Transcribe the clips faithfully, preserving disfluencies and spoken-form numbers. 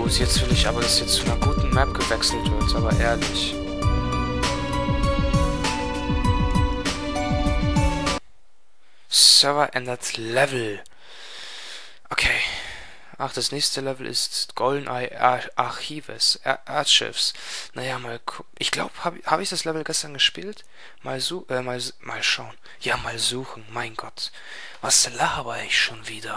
gut, jetzt will ich aber, dass jetzt zu einer guten Map gewechselt wird, aber ehrlich. Server ändert Level. Okay. Ach, das nächste Level ist GoldenEye Ar Archives. Ar Archives. Naja, mal gucken. Ich glaube, habe hab ich das Level gestern gespielt? Mal su äh, mal, mal schauen. Ja, mal suchen. Mein Gott. Was laber ich schon wieder?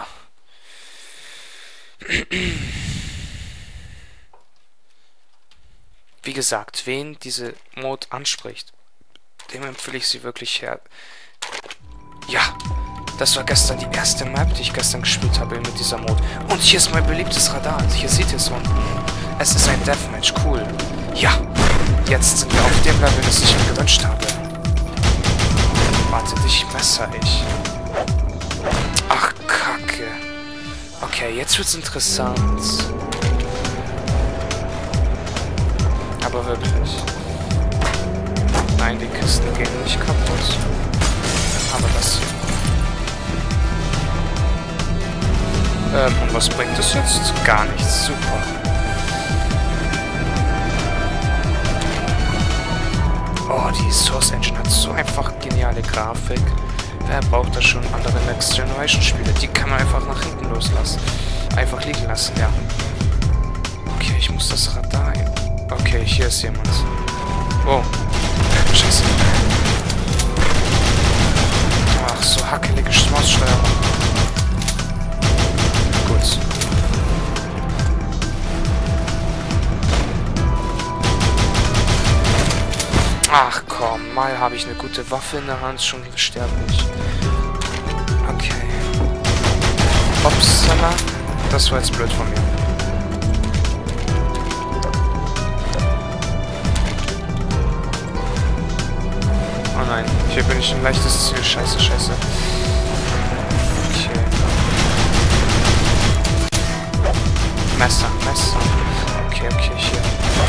Wie gesagt, wen diese Mod anspricht, dem empfehle ich sie wirklich her. Ja, das war gestern die erste Map, die ich gestern gespielt habe mit dieser Mod. Und hier ist mein beliebtes Radar. Hier seht ihr es unten. Es ist ein Deathmatch, cool. Ja, jetzt sind wir auf dem Level, das ich mir gewünscht habe. Warte, dich messer ich. Ach, Kacke. Okay, jetzt wird's interessant. Aber wirklich. Nein, die Kisten gehen nicht kaputt. Aber das hier. Ähm, und was bringt das jetzt? Gar nichts. Super. Oh, die Source Engine hat so einfach geniale Grafik. Wer braucht da schon andere Next Generation Spiele? Die kann man einfach nach hinten loslassen. Einfach liegen lassen, ja. Okay, ich muss das Radar hin. Okay, hier ist jemand. Oh. Scheiße. Ach, so hackelige Maussteuerung. Gut. Ach komm, mal habe ich eine gute Waffe in der Hand, schon sterbe ich. Okay. Upsala. Das war jetzt blöd von mir. Oh nein, hier bin ich ein leichtes Ziel. Scheiße, scheiße. Okay. Messer, Messer. Okay, okay, hier.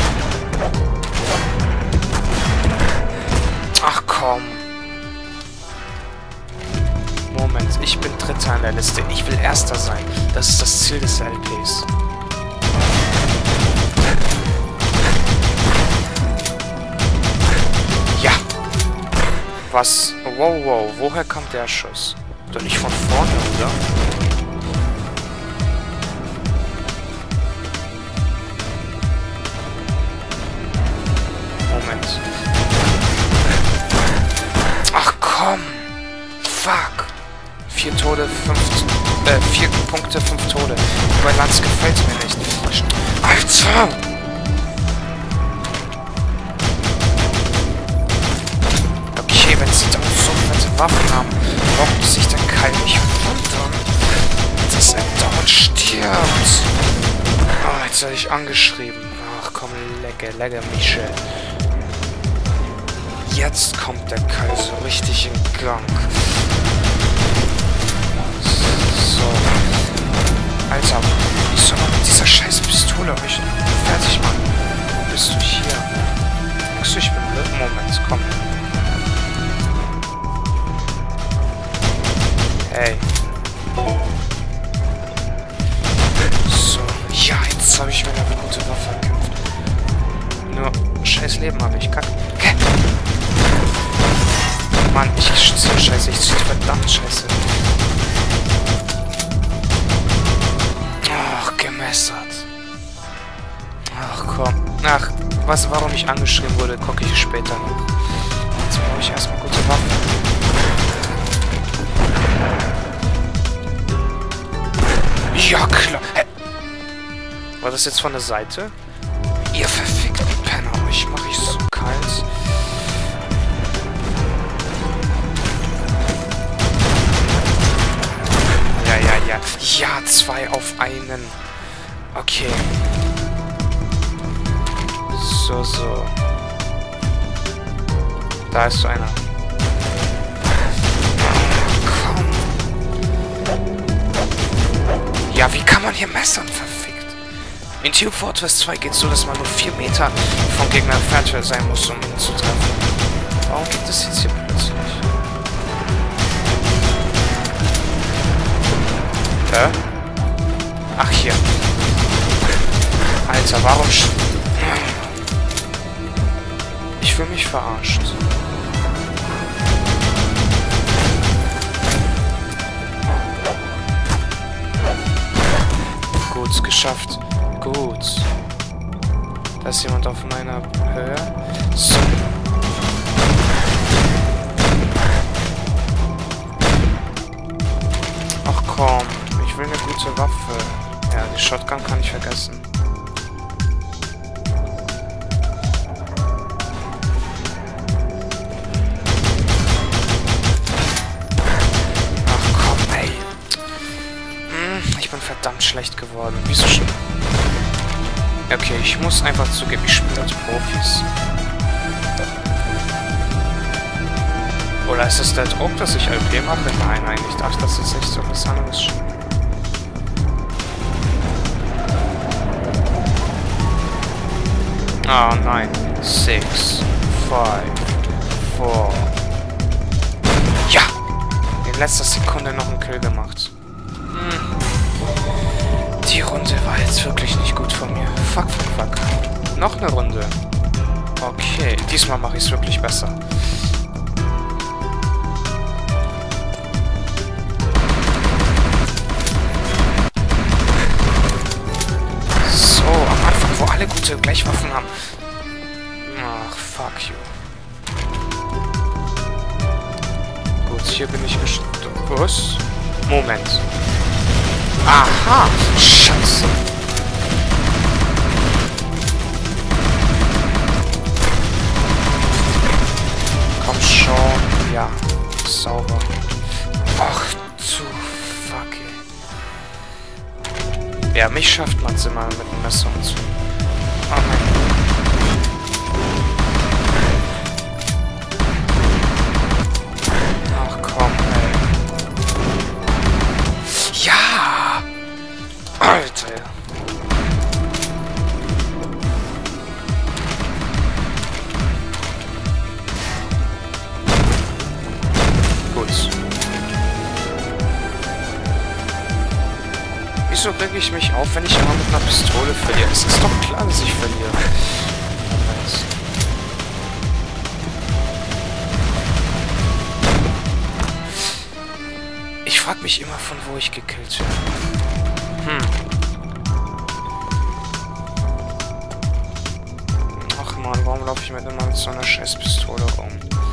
Ach komm. Moment, ich bin Dritter an der Liste. Ich will Erster sein. Das ist das Ziel des L Ps. Ja. Was? Wow, wow. Woher kommt der Schuss? Doch nicht von vorne, oder? Moment. Ach komm! Fuck! Vier Tode, fünf... Äh, vier Punkte, fünf Tode. Die Balance gefällt mir nicht. Alter! Okay, wenn sie dann so fette Waffen haben, braucht sich der Keil nicht wundern, dass er dauernd stirbt. Oh, jetzt werde ich angeschrieben. Ach komm, lecke, lecke, Michel. Jetzt kommt der Keil so richtig in Gang. So. Alter, wie soll man mit dieser scheiß Pistole euch fertig machen? Wo bist du hier? Denkst du, ich bin blöd? Moment, komm. Hey. So. Ja, jetzt habe ich mir eine gute Waffe erkämpft. Nur scheiß Leben habe ich. Kack. Okay. Mann, ich ziehe scheiße, ich ziehe verdammt scheiße. Ach, gemessert. Ach komm. Ach, was, warum ich angeschrieben wurde, gucke ich später noch. Jetzt brauche ich erstmal gute Waffen. Ja, klar. Hä? War das jetzt von der Seite? Ihr verfickten Penner, euch mache ich so kalt. Ja, ja, ja. Ja, zwei auf einen. Okay. So, so. Da ist so einer. Komm. Ja, wie kann man hier messern, verfickt? In Team Fortress zwei geht es so, dass man nur vier Meter vom Gegner entfernt sein muss, um ihn zu treffen. Warum geht das jetzt hier plötzlich? Hä? Ach, hier. Alter, warum... Sch ich fühle mich verarscht. Gut, geschafft. Gut. Da ist jemand auf meiner Höhe. So. Ach komm, ich will eine gute Waffe. Ja, die Shotgun kann ich vergessen. Verdammt schlecht geworden. Wieso schon? Okay, ich muss einfach zugeben, ich spiele als Profis. Oder ist es der Druck, dass ich L P mache? Nein, nein, ich dachte, das ist echt so was anderes. Oh nein. Six, five, four. Ja! In letzter Sekunde noch einen Kill gemacht. Hm. Die Runde war jetzt wirklich nicht gut von mir. Fuck, fuck, fuck. Noch eine Runde. Okay, diesmal mache ich es wirklich besser. So, am Anfang, wo alle gute Gleichwaffen haben. Ach, fuck you. Gut, hier bin ich gestorben. Moment. Aha! Scheiße! Komm schon. Ja. Sauber. Ach du fuck, ey. Ja, mich schafft man es immer mit dem Messer und so. Oh mein Gott. Ach komm, ey. Ja! Alter. Gut. Wieso reg ich mich auf, wenn ich immer mit einer Pistole verliere? Es ist doch klar, dass ich verliere. Ich frag mich immer, von wo ich gekillt werde. Hm. Ach man, warum laufe ich mit immer mit so einer Scheißpistole rum?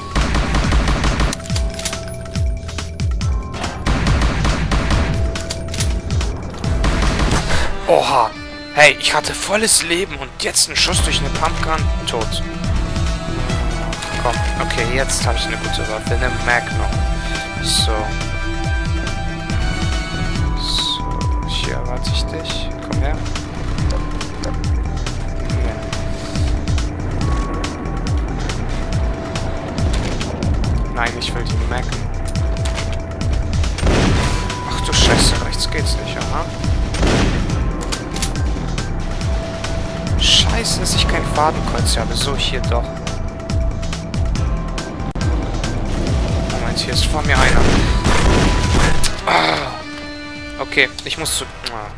Oha! Hey, ich hatte volles Leben und jetzt ein Schuss durch eine Pumpgun. Tot. Komm, okay, jetzt habe ich eine gute Waffe. Eine Magnum. So. Hier erwarte ich dich. Komm her. Nein, ich will die Mac. Ach du Scheiße, rechts geht's nicht, aha. Scheiße, dass ich kein Fadenkreuz habe. So, hier doch. Moment, hier ist vor mir einer. Ah. Okay, ich muss zu... Ah.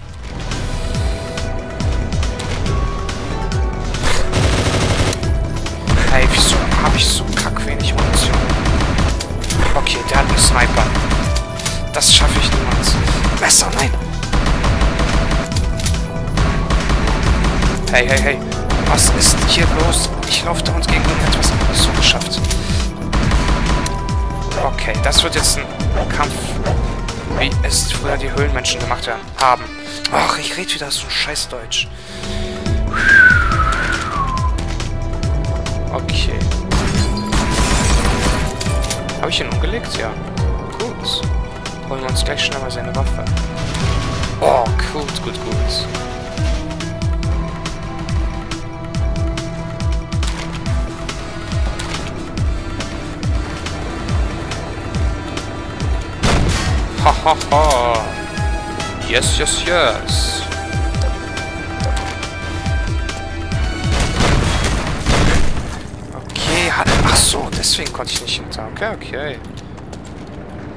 Hey, wieso habe ich so kackwenig Munition? Okay, der hat einen Sniper. Das schaffe ich niemals. Messer, nein! Hey, hey, hey. Was ist hier los? Ich laufe da uns gegen irgendetwas so geschafft. Okay, das wird jetzt ein Kampf, wie es früher die Höhlenmenschen gemacht haben. Ach, ich rede wieder so ein Scheißdeutsch. Okay. Habe ich ihn umgelegt? Ja. Gut. Holen wir uns gleich schnell mal seine Waffe. Oh, gut, gut, gut. Ha ha ha. Yes, yes, yes. Okay, hat... Ach so, deswegen konnte ich nicht hinter. Okay, okay.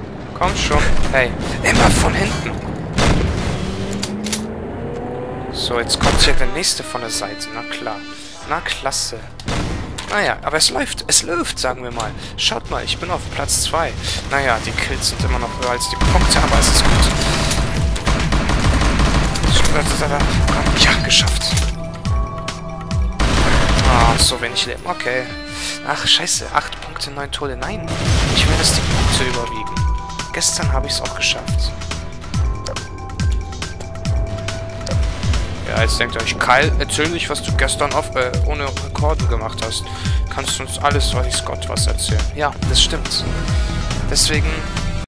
Komm schon. Hey, immer von hinten. So, So, jetzt kommt hier der nächste von der Seite. Na klar. Na klasse. Naja, aber es läuft. Es läuft, sagen wir mal. Schaut mal, ich bin auf Platz zwei. Naja, die Kills sind immer noch höher als die Punkte, aber es ist gut. Ja, geschafft. Ah, so wenig Leben. Okay. Ach, scheiße. Acht Punkte, neun Tode. Nein. Ich will, dass die Punkte überwiegen. Gestern habe ich es auch geschafft. Ja, jetzt denkt ihr euch, Kyle, erzähl nicht, was du gestern auf, äh, ohne Rekorden gemacht hast. Kannst du uns alles, weiß Gott, was erzählen. Ja, das stimmt. Deswegen